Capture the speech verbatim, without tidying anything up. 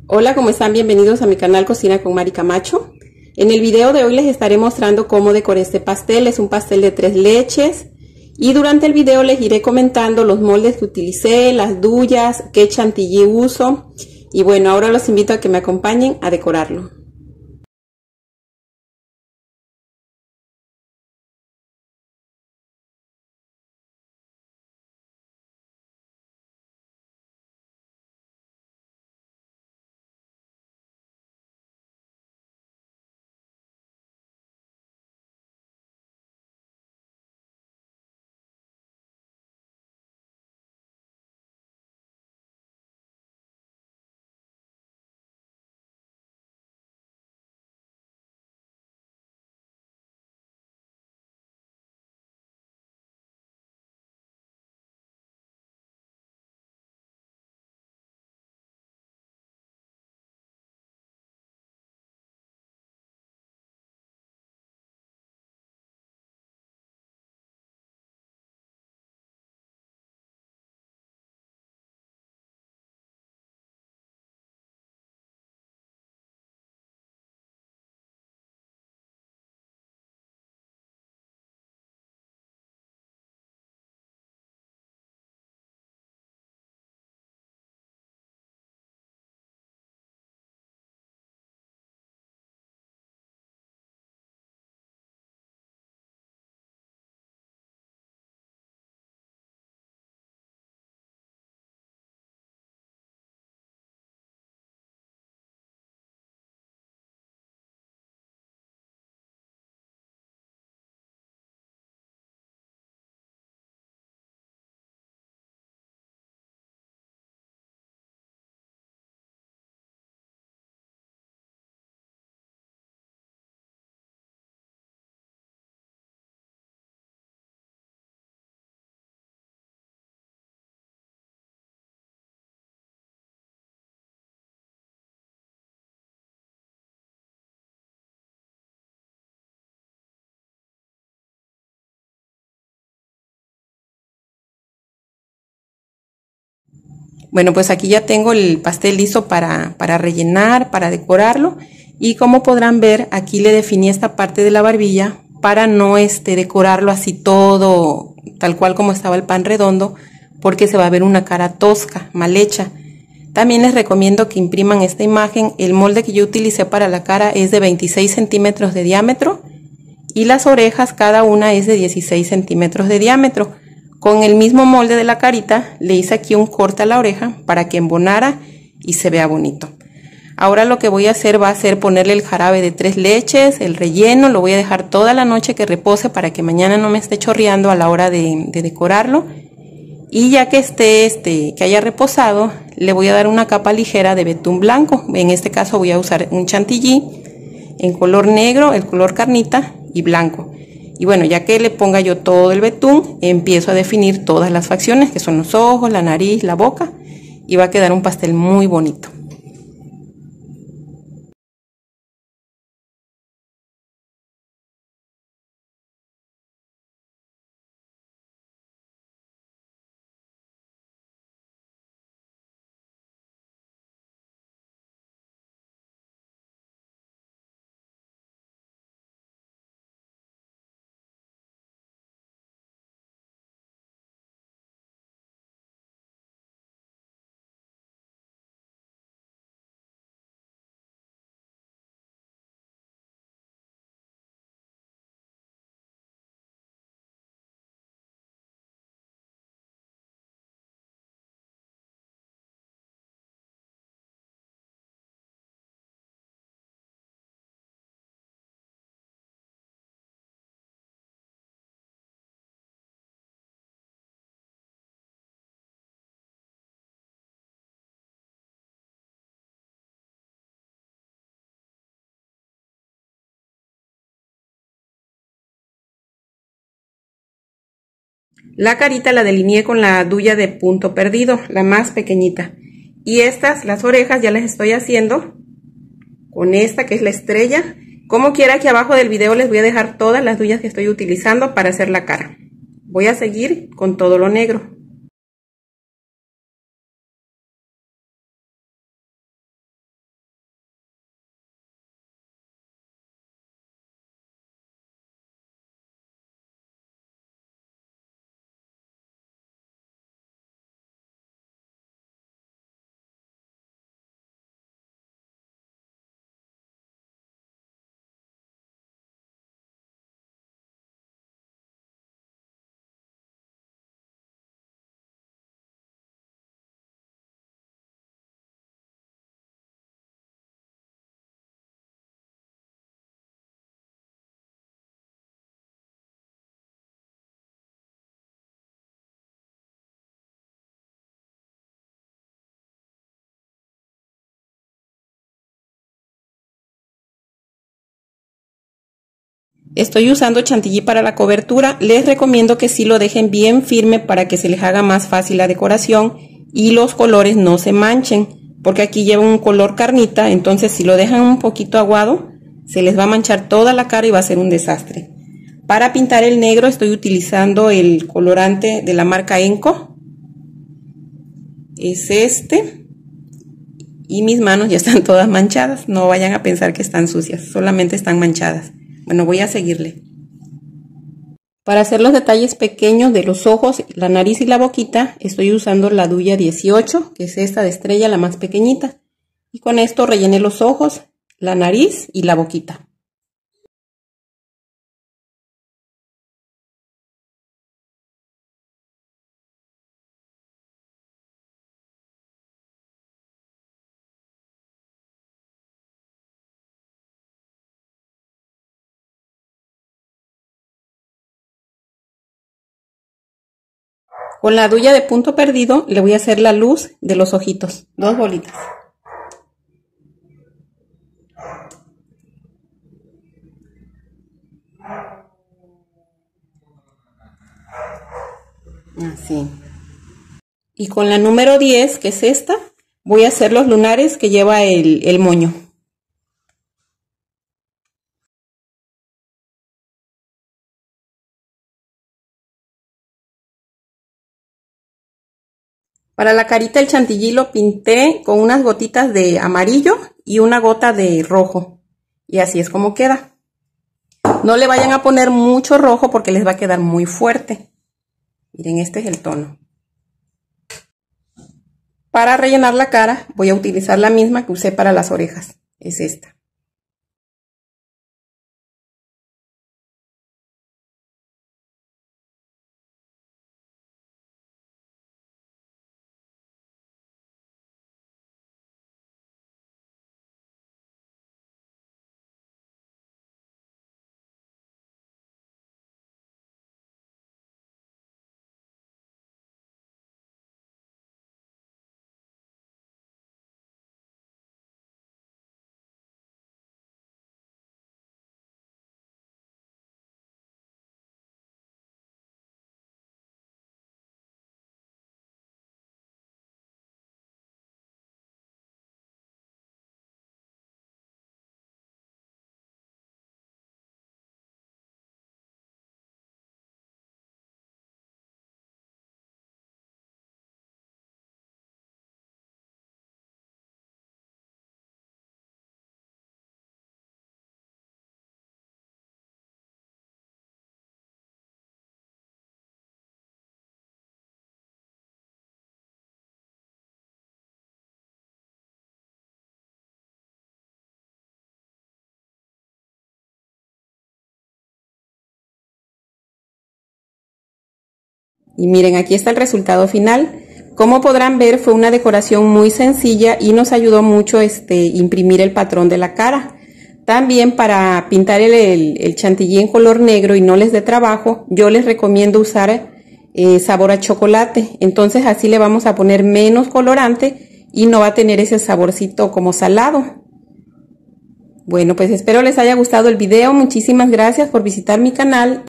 Hola, ¿cómo están? Bienvenidos a mi canal Cocina con Mari Camacho. En el video de hoy les estaré mostrando cómo decoré este pastel. Es un pastel de tres leches y durante el video les iré comentando los moldes que utilicé, las duyas, qué chantilly uso y bueno, ahora los invito a que me acompañen a decorarlo. Bueno, pues aquí ya tengo el pastel listo para, para rellenar, para decorarlo. Y como podrán ver, aquí le definí esta parte de la barbilla para no este, decorarlo así todo tal cual como estaba el pan redondo, porque se va a ver una cara tosca, mal hecha. También les recomiendo que impriman esta imagen. El molde que yo utilicé para la cara es de veintiséis centímetros de diámetro y las orejas cada una es de dieciséis centímetros de diámetro. Con el mismo molde de la carita le hice aquí un corte a la oreja para que embonara y se vea bonito. Ahora lo que voy a hacer va a ser ponerle el jarabe de tres leches, el relleno, lo voy a dejar toda la noche que repose para que mañana no me esté chorreando a la hora de, de decorarlo. Y ya que esté, este, que haya reposado, le voy a dar una capa ligera de betún blanco. En este caso voy a usar un chantilly en color negro, el color carnita y blanco. Y bueno, ya que le ponga yo todo el betún, empiezo a definir todas las facciones, que son los ojos, la nariz, la boca, y va a quedar un pastel muy bonito. La carita la delineé con la duya de punto perdido, la más pequeñita. Y estas, las orejas, ya las estoy haciendo con esta que es la estrella. Como quiera, aquí abajo del video les voy a dejar todas las duyas que estoy utilizando para hacer la cara. Voy a seguir con todo lo negro. Estoy usando chantilly para la cobertura. Les recomiendo que sí lo dejen bien firme para que se les haga más fácil la decoración y los colores no se manchen, porque aquí lleva un color carnita, entonces si lo dejan un poquito aguado se les va a manchar toda la cara y va a ser un desastre. Para pintar el negro estoy utilizando el colorante de la marca Enco, es este, y mis manos ya están todas manchadas. No vayan a pensar que están sucias, solamente están manchadas. Bueno, voy a seguirle. Para hacer los detalles pequeños de los ojos, la nariz y la boquita, estoy usando la Duya dieciocho, que es esta de estrella, la más pequeñita. Y con esto rellené los ojos, la nariz y la boquita. Con la Duya de punto perdido le voy a hacer la luz de los ojitos, dos bolitas. Así. Y con la número diez, que es esta, voy a hacer los lunares que lleva el, el moño. Para la carita el chantilly lo pinté con unas gotitas de amarillo y una gota de rojo. Y así es como queda. No le vayan a poner mucho rojo porque les va a quedar muy fuerte. Miren, este es el tono. Para rellenar la cara voy a utilizar la misma que usé para las orejas. Es esta. Y miren, aquí está el resultado final. Como podrán ver, fue una decoración muy sencilla y nos ayudó mucho este, imprimir el patrón de la cara. También para pintar el, el, el chantilly en color negro y no les dé trabajo, yo les recomiendo usar eh, sabor a chocolate. Entonces así le vamos a poner menos colorante y no va a tener ese saborcito como salado. Bueno, pues espero les haya gustado el video. Muchísimas gracias por visitar mi canal.